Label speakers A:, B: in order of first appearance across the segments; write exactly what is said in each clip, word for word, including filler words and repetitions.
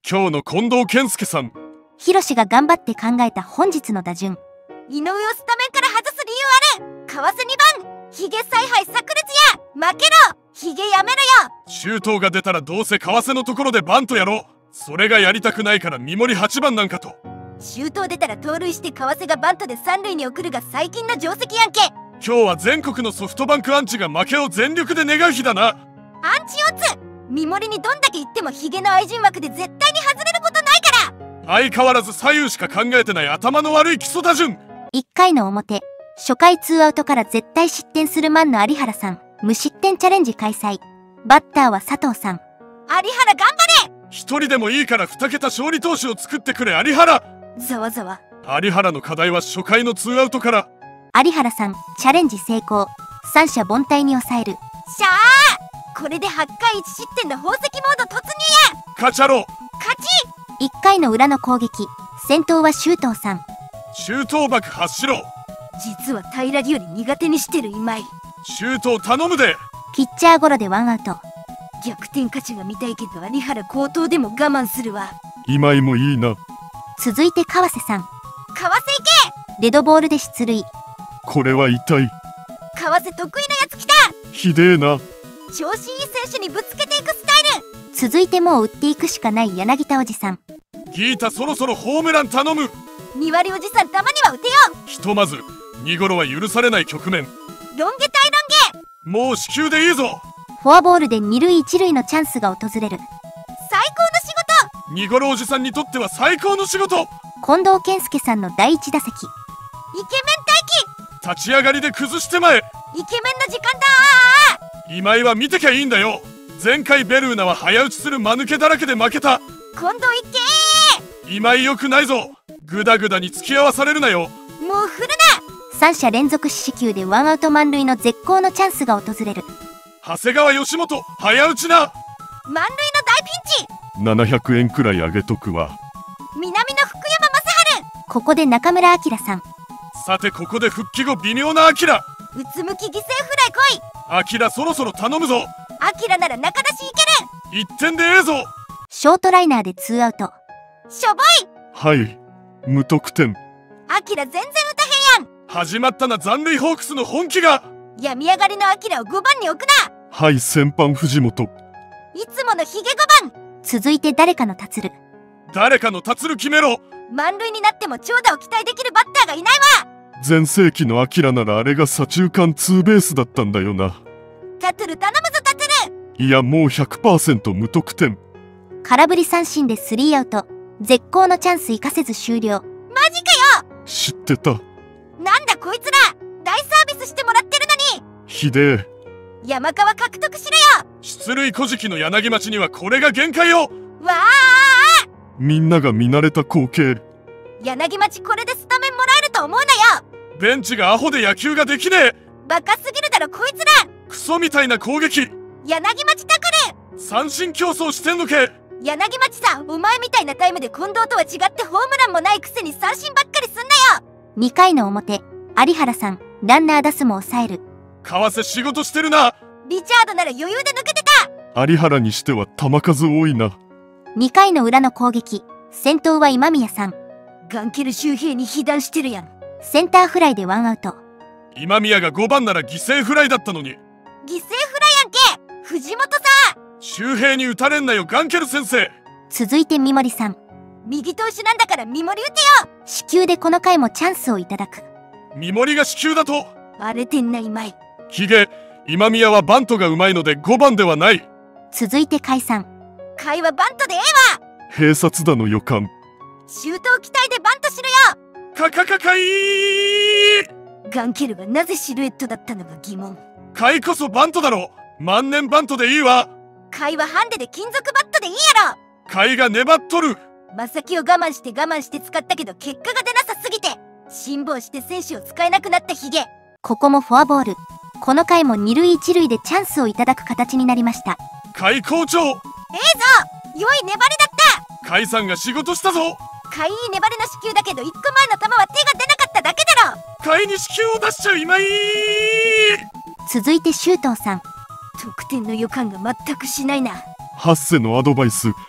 A: 今日の近藤健介さん。
B: ヒロシが頑張って考えた本日の打順。
C: 井上をスタメンから外す理由ある。川瀬にばん、ヒゲ采配炸裂や。負けろ、ヒゲやめろよ。
A: 周東が出たらどうせ川瀬のところでバントやろう。それがやりたくないから三森はちばんなんかと。
C: 周東出たら盗塁して川瀬がバントで三塁に送るが最近の定石やんけ。
A: 今日は全国のソフトバンクアンチが負けを全力で願う日だな。
C: アンチオツ、三森にどんだけ言ってもヒゲの愛人枠で絶対に外れることないから。
A: 相変わらず左右しか考えてない頭の悪い基礎打順。
B: いっかいの表、初回ツーアウトから絶対失点するマンの有原さん、無失点チャレンジ開催。バッターは佐藤さん。
C: 有原頑張れ。
A: 一人でもいいから二桁勝利投手を作ってくれ有原。
C: ざわざわ。
A: 有原の課題は初回のツーアウトから。
B: 有原さん、チャレンジ成功。三者凡退に抑える。
C: しゃあ、これではっかいいち失点の宝石モード突入や。
A: 勝ちゃろう。
C: 勝ち。
B: いっかいの裏の攻撃、先頭は周東さん。
A: 周東爆発しろ。
C: 実は平良より苦手にしてる今井。
A: 周東頼むで。
B: ピッチャーゴロでワンアウト。
C: 逆転勝ちが見たいけど有原高騰でも我慢するわ。
A: 今井もいいな。
B: 続いて川瀬さん。
C: 川瀬行け。
B: デッドボールで出塁。
A: これは痛い。
C: 川瀬得意なやつ来た。
A: ひでえな。
C: 調子いい選手にぶつけていくスタイル。
B: 続いてもう打っていくしかない柳田おじさん。
A: ギータそろそろホームラン頼む。
C: に割おじさんたまには打てよ。
A: ひとまずにゴロは許されない局面。
C: ロン毛対ロン毛。
A: もう四球でいいぞ。
B: フォアボールで二塁一塁のチャンスが訪れる。
C: 最高の仕事。
A: にゴロおじさんにとっては最高の仕事。
B: 近藤健介さんのだいいち打席。
C: イケメン待
A: 立ち上がりで崩してまえ。
C: 機。イケメンの時間だ。
A: 今井は見てきゃいいんだよ。前回ベルーナは早打ちする間抜けだらけで負けた。
C: 今度いけ
A: ー。今井よくないぞ。グダグダに付き合わされるなよ。
C: もう振るな。
B: 三者連続四死球でワンアウト満塁の絶好のチャンスが訪れる。
A: 長谷川義元早打ちな。
C: 満塁の大ピンチ。
A: ななひゃくえんくらいあげとくわ。
C: 南の福山雅治。
B: ここで中村晃さん。
A: さてここで復帰後微妙なアキラ。
C: うつむき犠牲フライ来い。
A: アキラそろそろ頼むぞ。
C: アキラなら中出しいける。
A: いってんでええぞ。
B: ショートライナーでツーアウト。
C: しょぼい。
A: はい無得点。
C: アキラ全然打たへんやん。
A: 始まったな残塁ホークスの本気が。
C: 病み上がりのアキラをごばんに置くな。
A: はい先般藤本。
C: いつものヒゲごばん。
B: 続いて誰かの達る。
A: 誰かの達る決めろ。
C: 満塁になっても長打を期待できるバッターがいないわ。
A: 全盛期のアキラならあれが左中間ツーベースだったんだよな。
C: タトゥル頼むぞタトゥル。
A: いやもう ひゃくパーセント 無得点。
B: 空振り三振でスリーアウト。絶好のチャンス生かせず終了。
C: マジかよ。
A: 知ってた。
C: なんだこいつら。大サービスしてもらってるのに。
A: ひでえ。
C: 山川獲得しろよ。
A: 出塁古事記の柳町にはこれが限界よ。
C: わあ。
A: みんなが見慣れた光景。
C: 柳町これでスタメンもらえると思うなよ。
A: ベンチがアホで野球ができねえ。
C: バカすぎるだろこいつら。
A: クソみたいな攻撃。
C: 柳町タクル。
A: 三振競争してんのけ。
C: 柳町さんお前みたいなタイムで近藤とは違ってホームランもないくせに三振ばっかりすんなよ。
B: にかいの表、有原さんランナー出すも抑える。
A: 川瀬仕事してるな。
C: リチャードなら余裕で抜けてた。
A: 有原にしては球数多いな。
B: にかいの裏の攻撃、先頭は今宮さん。
C: ガンケル周平に被弾してるやん。
B: センターフライでワンアウト。
A: 今宮がごばんなら犠牲フライだったのに。
C: 犠牲フライやんけ藤本さん。
A: 周平に打たれんなよガンケル先生。
B: 続いて三森さん。
C: 右投手なんだから三森打てよ。
B: 四球でこの回もチャンスをいただく。
A: 三森が四球だと。
C: 荒れてんな今井。
A: ヒゲ今宮はバントがうまいのでごばんではない。
B: 続いて甲斐さん。
C: 甲斐はバントでええわ。
A: 併殺打の予感。
C: 周東期待でバントしろよ。
A: かかかかいー。
C: ガンケルがなぜシルエットだったのか疑問。
A: 甲斐こそバントだろ。万年バントでいいわ。
C: 甲斐はハンデで金属バットでいいやろ。
A: 甲斐が粘っとる。
C: 正木を我慢して我慢して使ったけど結果が出なさすぎて辛抱して選手を使えなくなったヒゲ。
B: ここもフォアボール。この回も二塁一塁でチャンスをいただく形になりました。
A: 甲斐好調。
C: ええぞ。良い粘りだった。
A: 甲斐さんが仕事したぞ。
C: 甲斐いい粘りの四球だけどいっこまえの球は手が出なかっただけだろ。
A: 甲斐に四球を出しちゃう今井。
B: 続いて周東さん。
C: 得点の予感が全くしないな。
A: ハッセのアドバイス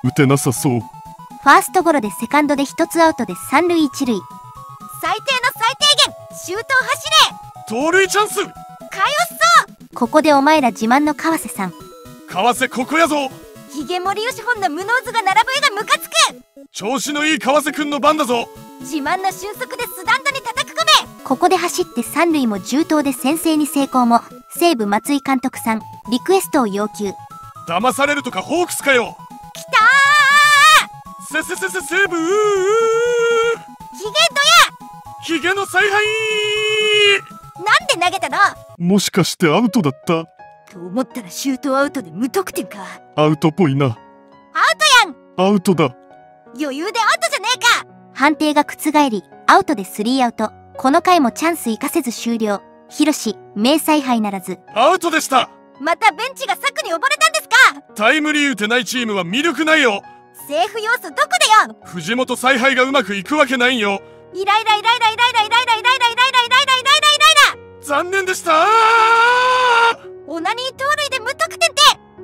A: 打てなさそう。
B: ファーストゴロでセカンドで一つアウトで三塁一塁。
C: 最低の最低限、シュートを走れ。
A: 盗塁チャンス。
C: かよっそ。
B: ここでお前ら自慢の川瀬さん。
A: 川瀬ここやぞ。
C: ヒゲ森吉本の無能図が並ぶ絵がムカつく。
A: 調子のいい川瀬くんの番だぞ。
C: 自慢の俊足でスタンドに叩き込め。
B: ここで走って三塁も重投で先制に成功も、西武松井監督さんリクエストを要求。
A: 騙されるとかホークスかよ。
C: きた
A: ーせせせせ西武うーうー
C: ヒゲド
A: ヒゲの采配。
C: なんで投げたの？
A: もしかしてアウトだった
C: と思ったらシュートアウトで無得点か。
A: アウトっぽいな。
C: アウトやん。
A: アウトだ。
C: 余裕でアウトじゃねえか。
B: 判定が覆りアウトでスリーアウト。この回もチャンス生かせず終了。広し名采配ならず。
A: アウトでした。
C: またベンチが策に溺れたんですか？
A: タイムリー打てないチームは魅力ないよ。
C: セーフ要素どこでよ。
A: 藤本采配がうまくいくわけないんよ。
C: イライライライライライライライライライライライライライライライライライラ。
A: 残念でした。
C: オナニー盗塁で無得点って。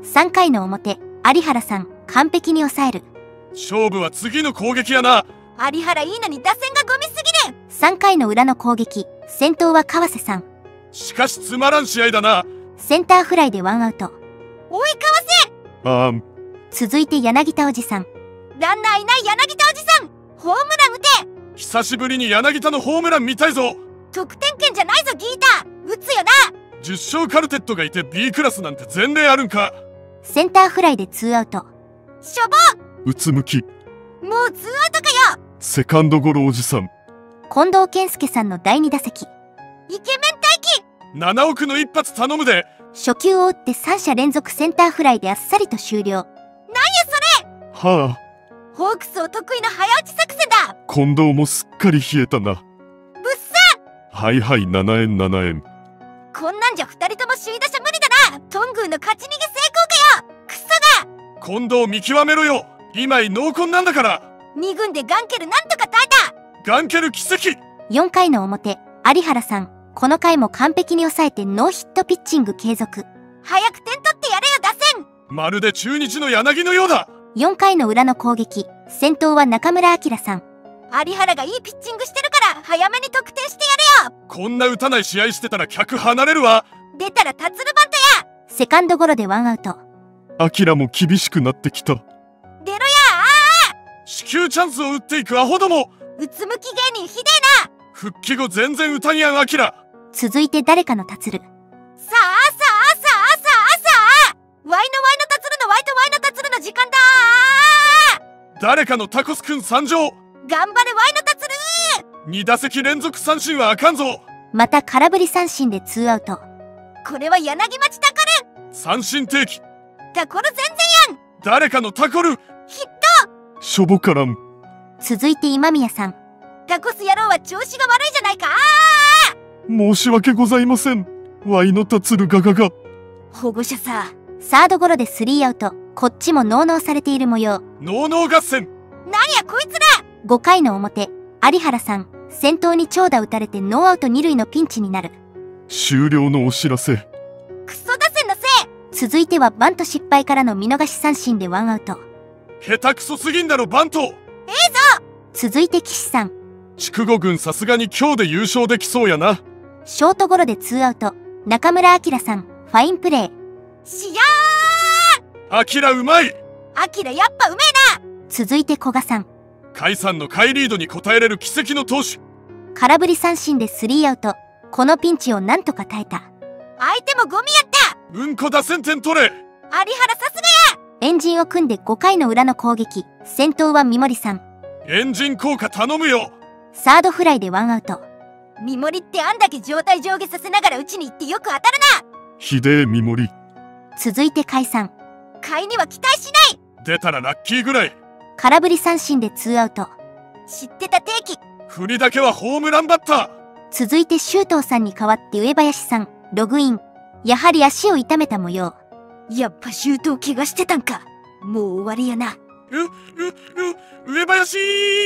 B: さんかいの表有原さん完璧に抑える。
A: 勝負は次の攻撃やな。
C: 有原いいのに打線がゴミすぎる。
B: さんかいの裏の攻撃先頭は川瀬さん。
A: しかしつまらん試合だな。
B: センターフライでワンアウト。
C: おい川瀬。
A: あーん。
B: 続いて柳田おじさん。
C: ランナーいない柳田おじさん、ホームラン打て。
A: 久しぶりに柳田のホームラン見たいぞ。
C: 得点圏じゃないぞギータ。打つよな。
A: じゅっ勝カルテットがいて ビー クラスなんて前例あるんか。
B: センターフライでツーアウト。
C: しょぼ。
A: うつむき。
C: もうツーアウトかよ。
A: セカンドゴロおじさん。
B: 近藤健介さんのだいに打席。
C: イケメン待機。
A: ななおくの一発頼むで。
B: 初球を打ってさん者連続センターフライであっさりと終了。
C: なんやそれ。
A: はあ。
C: ホークスお得意の早打ち作戦だ。
A: 近藤もすっかり冷えたな。
C: ぶっさ。
A: はいはいななえんななえん。
C: こんなんじゃふたりとも首位打者無理だな。トングーの勝ち逃げ成功かよ。クソが。
A: 近藤見極めろよ。今井濃紺なんだから。
C: に軍でガンケルなんとか耐えた。
A: ガンケル奇跡。
B: よんかいの表有原さんこの回も完璧に抑えてノーヒットピッチング継続。
C: 早く点取ってやれよ打線。
A: まるで中日の柳のようだ。
B: よんかいの裏の攻撃先頭は中村晃さん。
C: 有原がいいピッチングしてるから早めに得点してやれよ。
A: こんな打たない試合してたら客離れるわ。
C: 出たらタツルバントや。
B: セカンドゴロでワンアウト。
A: アキラも厳しくなってきた。
C: 出ろや。
A: 至急チャンスを打っていくアホども。
C: うつむき芸人ひでえな。
A: 復帰後全然打たんやんアキラ。
B: 続いて誰かの達る。
C: さあさあさあさあさあ。ワイのワイのタツルのワイとワイのタツルの時間だ。
A: 誰かのタコスくん参上。
C: 頑張れワイのタツル。
A: に打席連続三振はあかんぞ。
B: また空振り三振でツーアウト。
C: これは柳町タコル。
A: 三振定期。
C: タコル全然やん。
A: 誰かのタコル。
C: ヒット。
A: しょぼからん。
B: 続いて今宮さん。
C: タコス野郎は調子が悪いじゃないか。
A: 申し訳ございません。ワイのタツルガガガ。
C: 保護者さ。
B: サードゴロでスリーアウト。こっちもノーノーされている模様。
A: ノーノー合戦。
C: なんやこいつら。
B: ごかいの表有原さん先頭に長打打たれてノーアウトに塁のピンチになる。
A: 終了のお知らせ。
C: クソ打線のせい。
B: 続いてはバント失敗からの見逃し三振でワンアウト。
A: 下手くそすぎんだろバント。
C: ええぞ。
B: 続いて岸さん。
A: 筑後軍さすがに今日で優勝できそうやな。
B: ショートゴロでツーアウト。中村晃さんファインプレー。
C: しや
A: アキラうまい。
C: ー。アキラやっぱうめえな。
B: 続いて古賀さん。
A: 甲斐さんの甲斐リードに応えれる奇跡の投手。
B: 空振り三振でスリーアウト。このピンチをなんとか耐えた。
C: 相手もゴミやった。
A: うんこ打線点取れ。
C: 有原さすがや。
B: エンジンを組んでごかいの裏の攻撃先頭は三森さん。
A: エンジン効果頼むよ。
B: サードフライでワンアウト。
C: 三森ってあんだけ状態上下させながら打ちに行ってよく当たるな。
A: ひでえ三森。
B: 続いて甲斐さん。
C: 甲斐には期待しない。
A: 出たらラッキーぐらい。
B: 空振り三振でツーアウト。
C: 知ってた定期。
A: 振りだけはホームランバッター。
B: 続いて周東さんに代わって上林さんログイン。やはり足を痛めた模様。
C: やっぱシュートを怪我してたんか。もう終わりやな。
A: う、う、う、上林。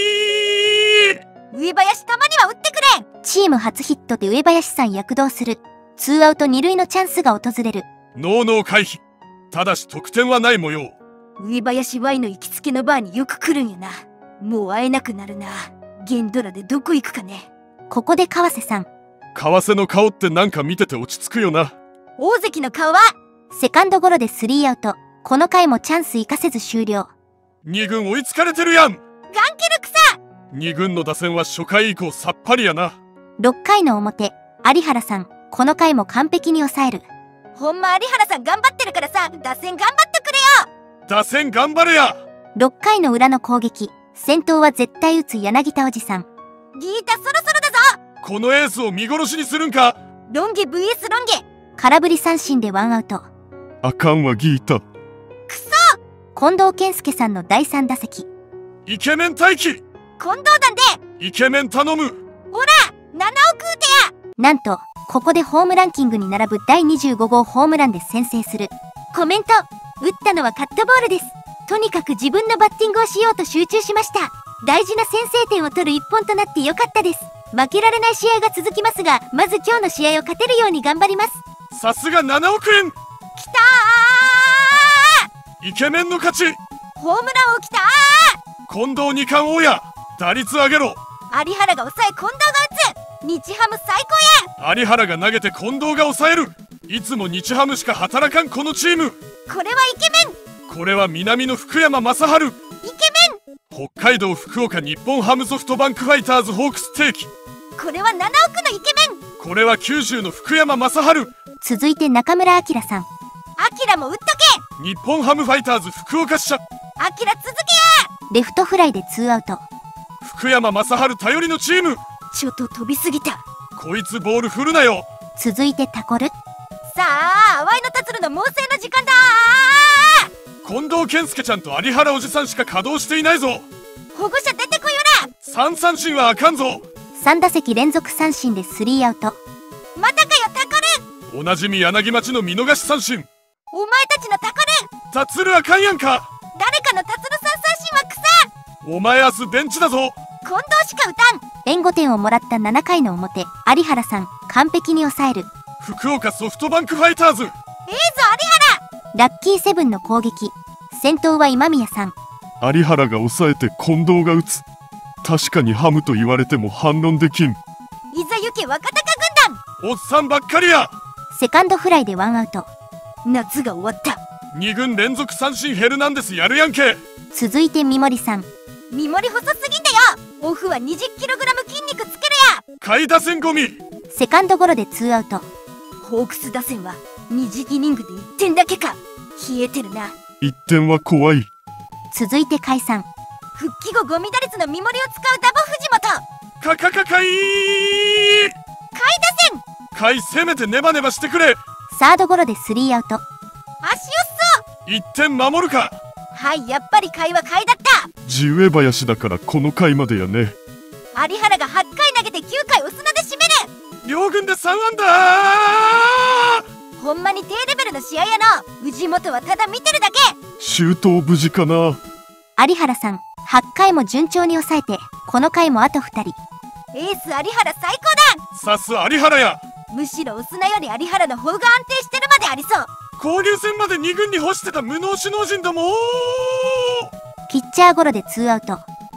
C: 上林たまには打ってくれ。
B: チーム初ヒットで上林さん躍動する。ツーアウト二塁のチャンスが訪れる。
A: ノーノー回避。ただし得点はない模様。
C: 上林 Y の行きつけのバーによく来るんよな。もう会えなくなるな。ゲンドラでどこ行くかね。
B: ここで川瀬さん。
A: 為替の顔ってなんか見てて落ち着くよな。
C: 大関の顔は
B: セカンドゴロでスリーアウト。この回もチャンス生かせず終了。
A: に軍追いつかれてるやん。
C: ガンケルクさ。
A: に軍の打線は初回以降さっぱりやな。
B: ろっかいの表、有原さん。この回も完璧に抑える。
C: ほんま有原さん頑張ってるからさ、打線頑張ってくれよ。
A: 打線頑張れや。
B: ろっかいの裏の攻撃。先頭は絶対打つ柳田おじさん。
C: ギータそろそろだぞ。
A: このエースを見殺しにするんか。
C: ロンゲ ブイエス ロンゲ。
B: 空振り三振でワンアウト。
A: あかんわギータ。
C: くそ。
B: 近藤健介さんのだいさん打席。
A: イケメン待機。
C: 近藤団で
A: イケメン頼む。
C: ほらななおく打てや。
B: なんとここでホームランキングに並ぶだいにじゅうごごうホームランで先制する。コメント。打ったのはカットボールです。とにかく自分のバッティングをしようと集中しました。大事な先制点を取る一本となってよかったです。負けられない試合が続きますが、まず今日の試合を勝てるように頑張ります。
A: さすがななおく円。
C: きた
A: ー。イケメンの勝ち。
C: ホームランをきた
A: ー。近藤二冠王や。打率上げろ。
C: 有原が抑え近藤が打つ。日ハム最高や。
A: 有原が投げて近藤が抑える。いつも日ハムしか働かんこのチーム。
C: これはイケメン。
A: これは南の福山雅治。イケメ
C: ン。
A: 北海道福岡日本ハムソフトバンクファイターズホークステーキ。
C: これはななおくのイケメン。
A: これは九州の福山雅治。
B: 続いて中村晃さん。
C: アキラも打っと
A: け。日本ハムファイターズ福岡支社。
C: アキラ続けや。
B: レフトフライでツーアウト。
A: 福山雅治頼りのチーム。
C: ちょっと飛びすぎた。
A: こいつボール振るなよ。
B: 続いてタコル。
C: さあ淡井の達郎の猛省の時間だ。
A: 近藤健介ちゃんと有原おじさんしか稼働していないぞ。
C: 保護者出てこいよな。
A: さん三振はあかんぞ。
B: さん打席連続三振でスリーアウト。
C: またかよタコル。
A: おなじみ柳町の見逃し三振。
C: お前たちのタコル。
A: 達郎あかんやんか。
C: 誰かの達郎さん三振は草。
A: お前明日ベンチだぞ。
C: 近藤しか打たん。
B: 援護点をもらったななかいの表、有原さん完璧に抑える。
A: 福岡ソフトバンクファイターズ。
C: ええぞ有原。
B: ラッキーセブンの攻撃。先頭は今宮さん。
A: 有原が抑えて近藤が打つ。確かにハムと言われても反論できん。
C: いざ行け若鷹軍団。
A: おっさんばっかりや。
B: セカンドフライでワンアウト。
C: 夏が終わった。
A: に軍連続三振ヘルナンデスやるやんけ。
B: 続いて三森さん。
C: 三森細すぎてよ。オフは にじゅっキログラム 筋肉つけるや。
A: 下位打線ゴミ。
B: セカンドゴロでツーアウト。
C: ホークス打線はにじイニングでいってんだけか。冷えてるな。
A: いってんは怖い。
B: 続いて甲斐さん。
C: 復帰後ゴミ打率の三森を使うダボ藤本。
A: かかかかいー。
C: 下位打線。
A: かいせめてネバネバしてくれ。
B: サードゴロでスリーアウト。
C: 足よっそ。
A: いってん守るか。
C: はいやっぱり下位は下位だった。
A: 地植え林だからこの回までやね。
C: 有原がはちかい投げてきゅうかいオスナで締める。
A: 両軍でさん安打。
C: ほんまに低レベルの試合やの。藤本はただ見てるだけ。
A: 周到無事かな。
B: 有原さんはちかいも順調に抑えて、この回もあとふたり。
C: エース有原最高
A: さす有原や。
C: だ。むしろオスナより有原の方が安定してるまでありそう。
A: 交流戦までに軍に干してた無能首脳陣ども。
B: ピッチャーゴロでツーアウト。
C: し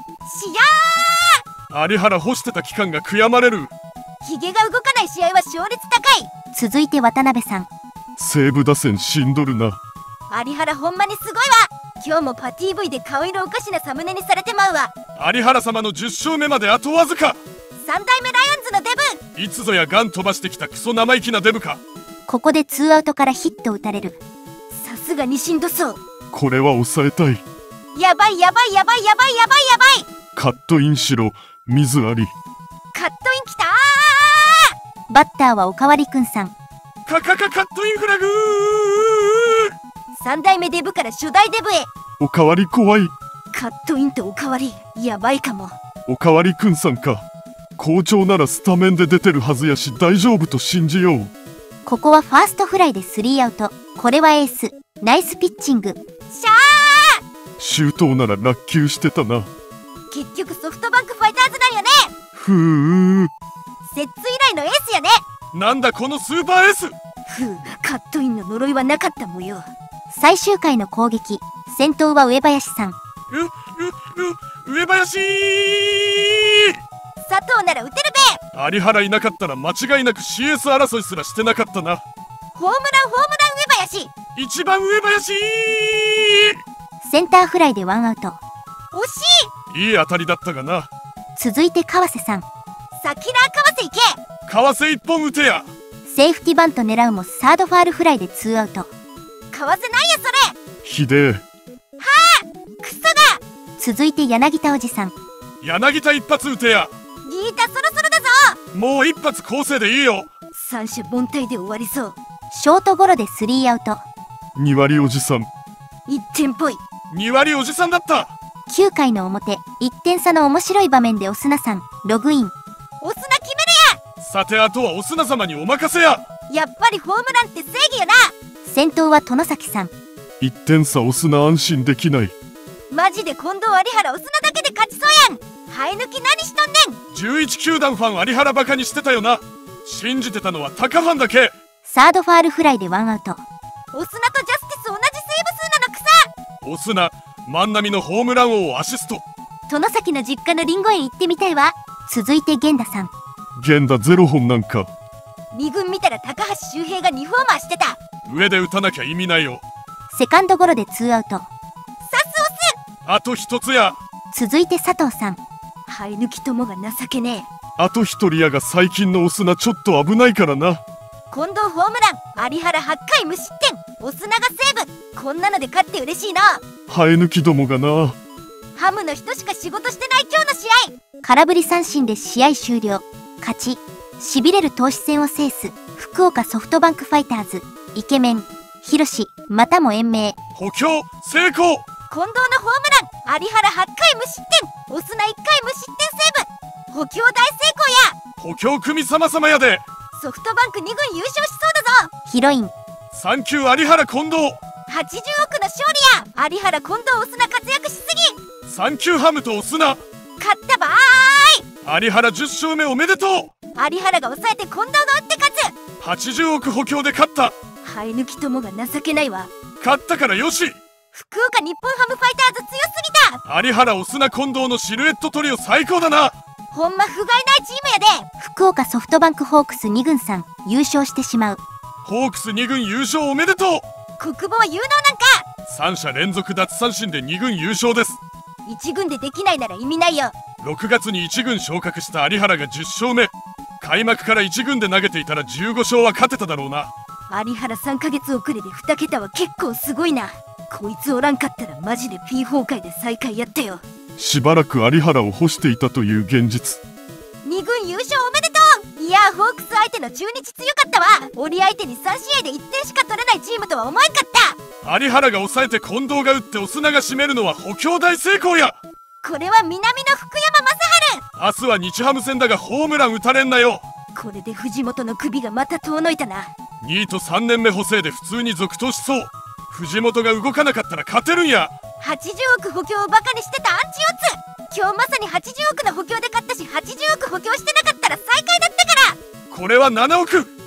C: や
A: ー。有原干してた期間が悔やまれる。
C: ヒゲが動かない試合は勝率高い。
B: 続いて渡辺さん。
A: 西武打線しんどるな。
C: 有原ほんまにすごいわ。今日もパティ ブイ で顔色おかしなサムネにされてまうわ。
A: 有原様のじゅっ勝目まであとわずか。
C: さん代目ライオンズのデブ。
A: いつぞやガン飛ばしてきたクソ生意気なデブか。
B: ここでツーアウトからヒット打たれる。
C: さすがにしんどそう。
A: これは抑えたい。
C: やばいやばいやばいやばいやばいやばい。
A: カットインしろ水あり。
C: カットインきた
B: ー。バッターはおかわりくんさん。
A: カカカカットインフラグー。
C: さん代目デブから初代デブへ。
A: おかわり怖い。
C: カットインとおかわりやばいかも。
A: おかわりくんさんか。好調ならスタメンで出てるはずやし大丈夫と信じよう。
B: ここはファーストフライでスリーアウト。これはエースナイスピッチング。
C: しゃー。
A: 周到なら落球してたな。
C: 結局ソフトバンクファイターズなんよね。
A: ふう。
C: 摂津以来のエースやね。
A: なんだこのスーパーエース。
C: ふう、カットインの呪いはなかった模様。
B: 最終回の攻撃、先頭は上林さん。
A: う、う、う、上林
C: 佐藤なら打てるべ。
A: 有原いなかったら間違いなく シーエス 争いすらしてなかったな。
C: ホームランホームラン上林。
A: 一番上林
B: センターフライでワンアウト。
C: 惜しい。
A: いい当たりだったがな。
B: 続いて川瀬さん。
C: さキラー川瀬行け。
A: 川瀬一本打てや。
B: セーフティバント狙うもサードファールフライでツーアウト。
C: 川瀬なんやそれ。
A: ひでえ。
C: クソが。
B: 続いて柳田おじさん。
A: 柳田一発打てや。
C: リータそろそろだぞ。
A: もう一発構成でいいよ。
C: 三者凡退で終わりそう。
B: ショートゴロでスリーアウト。
A: に割おじさん。
C: いってんっぽい。
A: に割おじさんだった。
B: きゅうかいの表、いってん差の面白い場面でオスナさんログイン。
C: オスナ決める
A: さてあとはオスナ様にお任せや。
C: や。やっぱりホームランって正義よな。
B: 先頭は殿崎さん。
A: いってん差オスナ安心できない。
C: マジで近藤有原オスナだけで勝ちそうやん。生え抜き何しとんねん。
A: じゅういち球団ファン有原バカにしてたよな。信じてたのはタカファンだけ。
B: サードファールフライでワンアウト。
C: オスナとジャスティス同じセーブ数なのくさ。
A: オスナ万波のホームラン王をアシスト。
B: 殿崎の実家のリンゴ園行ってみたいわ。続いて源田さん。
A: 源田ゼロ本なんか。
C: に軍見たら高橋周平がにホーマーしてた。
A: 上で打たなきゃ意味ないよ。
B: セカンドゴロでツーアウト。
C: サスオス。
A: あと一つや。
B: 続いて佐藤さん。
C: 生え抜き友が情けねえ。
A: あと一人やが最近のオスナちょっと危ないからな。
C: 近藤ホームラン、有原はちかい無失点、オスナがセーブ。こんなので勝って嬉しいな。
A: 生え抜きどもがな。
C: ハムの人しか仕事してない今日の試合。
B: 空振り三振で試合終了。勝ち。しびれる投手戦を制す福岡ソフトバンクファイターズ。イケメンヒロシまたも延命。
A: 補強成功。
C: 近藤のホームラン、有原はちかい無失点、オスナいっかい無失点セーブ。補強大成功や。
A: 補強組様様やで。
C: ソフトバンクに軍優勝しそうだぞ。
B: ヒロイン
A: サンキュー有原近藤。
C: はちじゅうおくの勝利や。有原近藤オスナ活躍しすぎ。
A: サンキューハムとオスナ。
C: 勝ったばーい。
A: 有原じゅっ勝目おめでとう。
C: 有原が抑えて近藤が打って勝つ。
A: はちじゅうおく補強で勝った。
C: 生え抜き友が情けないわ。
A: 勝ったからよし。
C: 福岡日本ハムファイターズ強すぎた。
A: 有原オスナ近藤のシルエットトリオ最高だな。
C: ほんま不甲斐ないチームやで。
B: 福岡ソフトバンクホークスに軍さん優勝してしまう。
A: ホークスに軍優勝おめでとう。
C: 国母は有能なんか。
A: さん者連続奪三振でに軍優勝です。
C: いち軍でできないなら意味ないよ。
A: ろくがつにいち軍昇格した有原がじゅっ勝目。開幕からいち軍で投げていたらじゅうご勝は勝てただろうな。
C: 有原さんかげつ遅れでに桁は結構すごいな。こいつおらんかったらマジで P 崩壊で最下位やったよ。
A: しばらく有原を干していたという現実。
C: に軍優勝おめでとう。いやーホークス相手の中日強かったわ。折相手にさん試合でいってんしか取れないチームとは思えんかった。
A: 有原が抑えて近藤が打ってオスナが締めるのは補強大成功や。
C: これは南の福山雅治。
A: 明日は日ハム戦だがホームラン打たれんなよ。
C: これで藤本の首がまた遠のいたな。
A: にいとさんねんめ補正で普通に続投しそう。藤本が動かなかったら勝てるんや。
C: はちじゅうおく補強をバカにしてたアンチオツ。今日まさにはちじゅうおくの補強で勝ったし、はちじゅうおく補強してなかったら最下位だったから。
A: これはななおく。